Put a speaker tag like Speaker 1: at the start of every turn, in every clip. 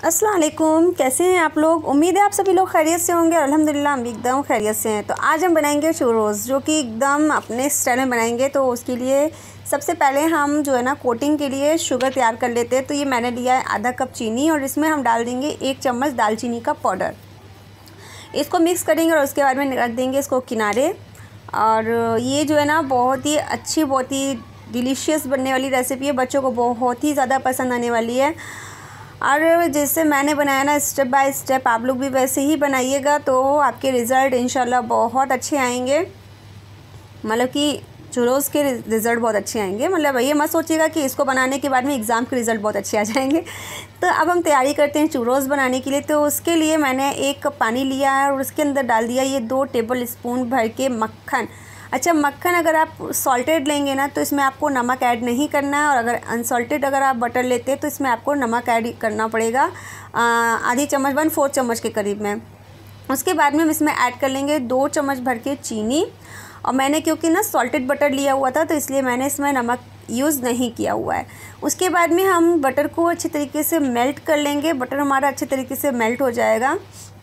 Speaker 1: अस्सलाम वालेकुम, कैसे हैं आप लोग। उम्मीद है आप सभी लोग खैरियत से होंगे और अल्हम्दुलिल्लाह हम भी एकदम खैरियत से हैं। तो आज हम बनाएंगे चूरोज़, जो कि एकदम अपने स्टाइल में बनाएंगे। तो उसके लिए सबसे पहले हम जो है ना कोटिंग के लिए शुगर तैयार कर लेते हैं। तो ये मैंने लिया है आधा कप चीनी और इसमें हम डाल देंगे 1 चम्मच दालचीनी का पाउडर। इसको मिक्स करेंगे और उसके बाद में रख देंगे इसको किनारे। और ये जो है ना बहुत ही अच्छी, बहुत ही डिलीशियस बनने वाली रेसिपी है, बच्चों को बहुत ही ज़्यादा पसंद आने वाली है। और जैसे मैंने बनाया ना स्टेप बाय स्टेप, आप लोग भी वैसे ही बनाइएगा तो आपके रिज़ल्ट इंशाल्लाह बहुत अच्छे आएंगे। मतलब कि चूरोज़ के रिज़ल्ट बहुत अच्छे आएंगे। मतलब ये मत सोचिएगा कि इसको बनाने के बाद में एग्ज़ाम के रिज़ल्ट बहुत अच्छे आ जाएंगे। तो अब हम तैयारी करते हैं चूरोज़ बनाने के लिए। तो उसके लिए मैंने 1 कप पानी लिया है और उसके अंदर डाल दिया ये 2 टेबल स्पून भर के मक्खन। अच्छा, मक्खन अगर आप सॉल्टेड लेंगे ना तो इसमें आपको नमक ऐड नहीं करना है, और अगर अनसॉल्टेड अगर आप बटर लेते हैं तो इसमें आपको नमक ऐड करना पड़ेगा आधी चम्मच, 1/4 चम्मच के करीब में। उसके बाद में हम इसमें ऐड कर लेंगे 2 चम्मच भर के चीनी। और मैंने क्योंकि ना सॉल्टेड बटर लिया हुआ था तो इसलिए मैंने इसमें नमक यूज़ नहीं किया हुआ है। उसके बाद में हम बटर को अच्छी तरीके से मेल्ट कर लेंगे। बटर हमारा अच्छे तरीके से मेल्ट हो जाएगा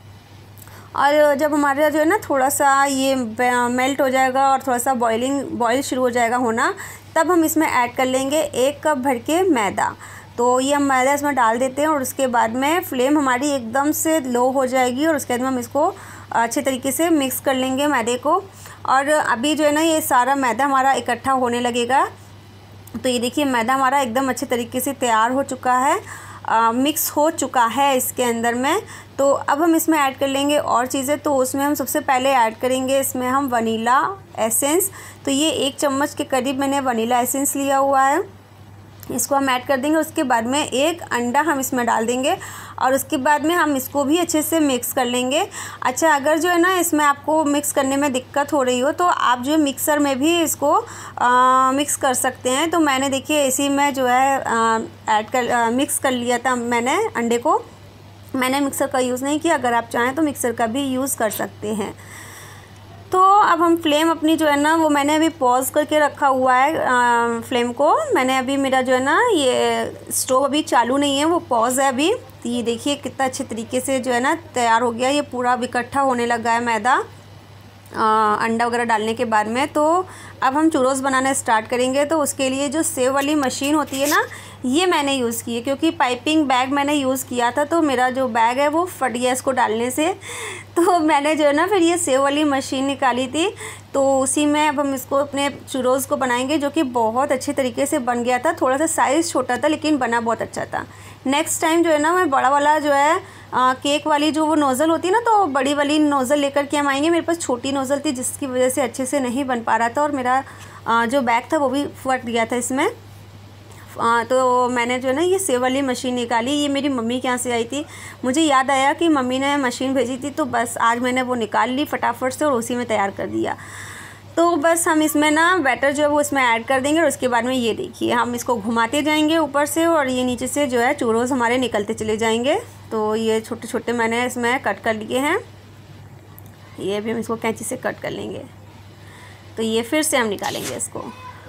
Speaker 1: और जब हमारा जो है ना थोड़ा सा ये मेल्ट हो जाएगा और थोड़ा सा बॉईल शुरू हो जाएगा होना, तब हम इसमें ऐड कर लेंगे 1 कप भर के मैदा। तो ये हम मैदा इसमें डाल देते हैं और उसके बाद में फ्लेम हमारी एकदम से लो हो जाएगी और उसके बाद में हम इसको अच्छे तरीके से मिक्स कर लेंगे मैदे को। और अभी जो है ना ये सारा मैदा हमारा इकट्ठा होने लगेगा। तो ये देखिए मैदा हमारा एकदम अच्छे तरीके से तैयार हो चुका है, मिक्स हो चुका है इसके अंदर में। तो अब हम इसमें ऐड कर लेंगे और चीज़ें। तो उसमें हम सबसे पहले ऐड करेंगे इसमें हम वनीला एसेंस। तो ये 1 चम्मच के करीब मैंने वनीला एसेंस लिया हुआ है, इसको हम ऐड कर देंगे। उसके बाद में 1 अंडा हम इसमें डाल देंगे और उसके बाद में हम इसको भी अच्छे से मिक्स कर लेंगे। अच्छा, अगर जो है ना इसमें आपको मिक्स करने में दिक्कत हो रही हो तो आप जो मिक्सर में भी इसको मिक्स कर सकते हैं। तो मैंने देखिए इसी में जो है मिक्स कर लिया था मैंने अंडे को। मैंने मिक्सर का यूज़ नहीं किया, अगर आप चाहें तो मिक्सर का भी यूज़ कर सकते हैं। तो अब हम फ्लेम अपनी जो है ना वो मैंने अभी पॉज करके रखा हुआ है फ्लेम को। मैंने अभी मेरा जो है ना ये स्टोव अभी चालू नहीं है, वो पॉज है अभी। तो ये देखिए कितना अच्छे तरीके से जो है ना तैयार हो गया। ये पूरा इकट्ठा होने लगा है मैदा अंडा वगैरह डालने के बाद में। तो अब हम चूरोज़ बनाना स्टार्ट करेंगे। तो उसके लिए जो सेव वाली मशीन होती है ना, ये मैंने यूज़ की है, क्योंकि पाइपिंग बैग मैंने यूज़ किया था तो मेरा जो बैग है वो फट गया इसको डालने से। तो मैंने जो है ना फिर ये सेव वाली मशीन निकाली थी। तो उसी में अब हम इसको अपने चूरोज़ को बनाएंगे, जो कि बहुत अच्छे तरीके से बन गया था। थोड़ा सा साइज़ छोटा था लेकिन बना बहुत अच्छा था। नेक्स्ट टाइम जो है ना मैं बड़ा वाला जो है केक वाली जो वो नोज़ल होती है ना, तो बड़ी वाली नोज़ल लेकर के हम आएंगे। मेरे पास छोटी नोज़ल थी जिसकी वजह से अच्छे से नहीं बन पा रहा था और मेरा जो बैग था वो भी फट गया था इसमें। तो मैंने जो है ना ये सेव वाली मशीन निकाली। ये मेरी मम्मी के यहाँ से आई थी, मुझे याद आया कि मम्मी ने मशीन भेजी थी, तो बस आज मैंने वो निकाल ली फटाफट से और उसी में तैयार कर दिया। तो बस हम इसमें ना बैटर जो है वो इसमें ऐड कर देंगे और उसके बाद में ये देखिए हम इसको घुमाते जाएंगे ऊपर से और ये नीचे से जो है चूरोज़ हमारे निकलते चले जाएंगे। तो ये छोटे छोटे मैंने इसमें कट कर लिए हैं, ये भी हम इसको कैंची से कट कर लेंगे। तो ये फिर से हम निकालेंगे इसको।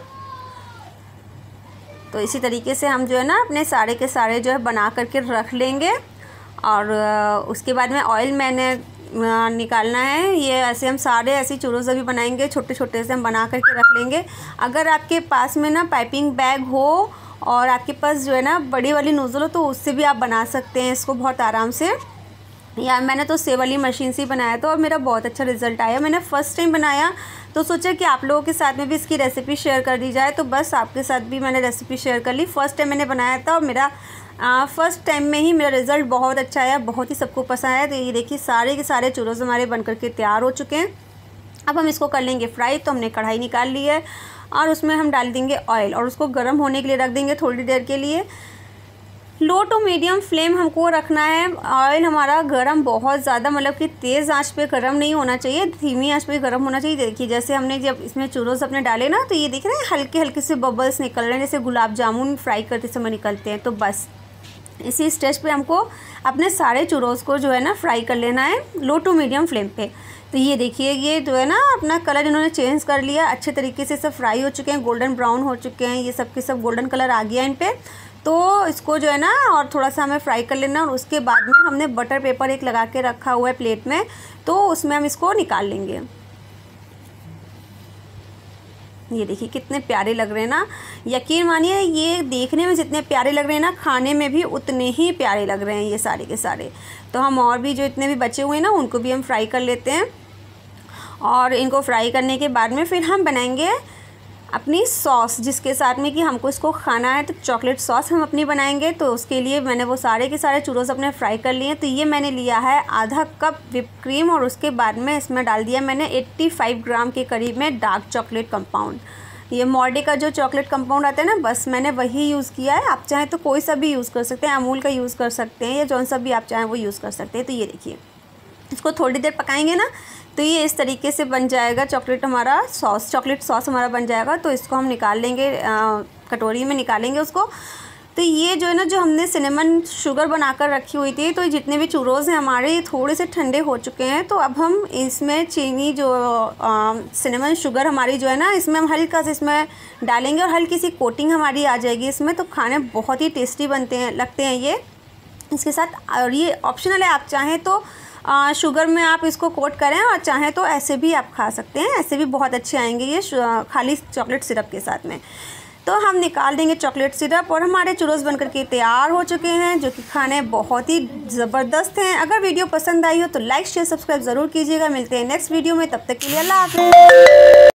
Speaker 1: तो इसी तरीके से हम जो है ना अपने सारे के सारे जो है बना करके रख लेंगे। और उसके बाद में ऑयल मैंने निकालना है। ये ऐसे हम सारे ऐसे चूरोज़ अभी बनाएंगे, छोटे छोटे से हम बना करके रख लेंगे। अगर आपके पास में ना पाइपिंग बैग हो और आपके पास जो है ना बड़ी वाली नोज़ल हो तो उससे भी आप बना सकते हैं इसको बहुत आराम से। यार मैंने तो सेव वाली मशीन से ही बनाया था और मेरा बहुत अच्छा रिज़ल्ट आया। मैंने फ़र्स्ट टाइम बनाया तो सोचा कि आप लोगों के साथ में भी इसकी रेसिपी शेयर कर दी जाए, तो बस आपके साथ भी मैंने रेसिपी शेयर कर ली। फ़र्स्ट टाइम मैंने बनाया था और मेरा फ़र्स्ट टाइम में ही मेरा रिज़ल्ट बहुत अच्छा आया, बहुत ही सबको पसंद आया। तो ये देखिए सारे के सारे चूरोज़ हमारे बन करके तैयार हो चुके हैं। अब हम इसको कर लेंगे फ्राई। तो हमने कढ़ाई निकाल ली है और उसमें हम डाल देंगे ऑयल और उसको गर्म होने के लिए रख देंगे थोड़ी देर के लिए। लो टू मीडियम फ्लेम हमको रखना है। ऑयल हमारा गरम बहुत ज़्यादा, मतलब कि तेज़ आंच पे गरम नहीं होना चाहिए, धीमी आंच पे गरम होना चाहिए। देखिए जैसे हमने जब इसमें चूरोज़ अपने डाले ना तो ये देख रहे हैं हल्के हल्के से बबल्स निकल रहे हैं, जैसे गुलाब जामुन फ्राई करते समय निकलते हैं। तो बस इसी स्टेज पे हमको अपने सारे चूरोज़ को जो है ना फ्राई कर लेना है लो टू मीडियम फ्लेम पे। तो ये देखिए ये जो है ना अपना कलर इन्होंने चेंज कर लिया, अच्छे तरीके से सब फ्राई हो चुके हैं, गोल्डन ब्राउन हो चुके हैं, ये सब के सब गोल्डन कलर आ गया इन पे। तो इसको जो है ना और थोड़ा सा हमें फ्राई कर लेना, और उसके बाद में हमने बटर पेपर एक लगा के रखा हुआ है प्लेट में, तो उसमें हम इसको निकाल लेंगे। ये देखिए कितने प्यारे लग रहे हैं ना, यकीन मानिए ये देखने में जितने प्यारे लग रहे हैं ना, खाने में भी उतने ही प्यारे लग रहे हैं ये सारे के सारे। तो हम और भी जो इतने भी बचे हुए हैं ना उनको भी हम फ्राई कर लेते हैं, और इनको फ्राई करने के बाद में फिर हम बनाएंगे अपनी सॉस, जिसके साथ में कि हमको इसको खाना है। तो चॉकलेट सॉस हम अपनी बनाएंगे। तो उसके लिए मैंने वो सारे के सारे चूरोस अपने फ्राई कर लिए। तो ये मैंने लिया है आधा कप व्हिप क्रीम, और उसके बाद में इसमें डाल दिया मैंने 85 ग्राम के करीब में डार्क चॉकलेट कंपाउंड। ये मॉर्डे का जो चॉकलेट कंपाउंड आता है ना, बस मैंने वही यूज़ किया है। आप चाहें तो कोई सा भी यूज़ कर सकते हैं, अमूल का यूज़ कर सकते हैं, या जौन सा भी आप चाहें वो यूज़ कर सकते हैं। तो ये देखिए इसको थोड़ी देर पकाएंगे ना, तो ये इस तरीके से बन जाएगा चॉकलेट सॉस हमारा बन जाएगा। तो इसको हम निकाल लेंगे, कटोरी में निकालेंगे उसको। तो ये जो है ना, जो हमने सिनेमन शुगर बनाकर रखी हुई थी, तो जितने भी चूरोज़ हैं हमारे ये थोड़े से ठंडे हो चुके हैं। तो अब हम इसमें चीनी जो सिनेमन शुगर हमारी जो है ना, इसमें हम हल्का सा इसमें डालेंगे, और हल्की सी कोटिंग हमारी आ जाएगी इसमें। तो खाने बहुत ही टेस्टी लगते हैं ये इसके साथ। और ये ऑप्शनल है, आप चाहें तो शुगर में आप इसको कोट करें, और चाहें तो ऐसे भी आप खा सकते हैं, ऐसे भी बहुत अच्छे आएंगे ये खाली चॉकलेट सिरप के साथ में। तो हम निकाल देंगे चॉकलेट सिरप, और हमारे चूरोस बनकर के तैयार हो चुके हैं, जो कि खाने बहुत ही ज़बरदस्त हैं। अगर वीडियो पसंद आई हो तो लाइक शेयर सब्सक्राइब ज़रूर कीजिएगा। मिलते हैं नेक्स्ट वीडियो में, तब तक के लिए अल्लाह हाफ़िज़।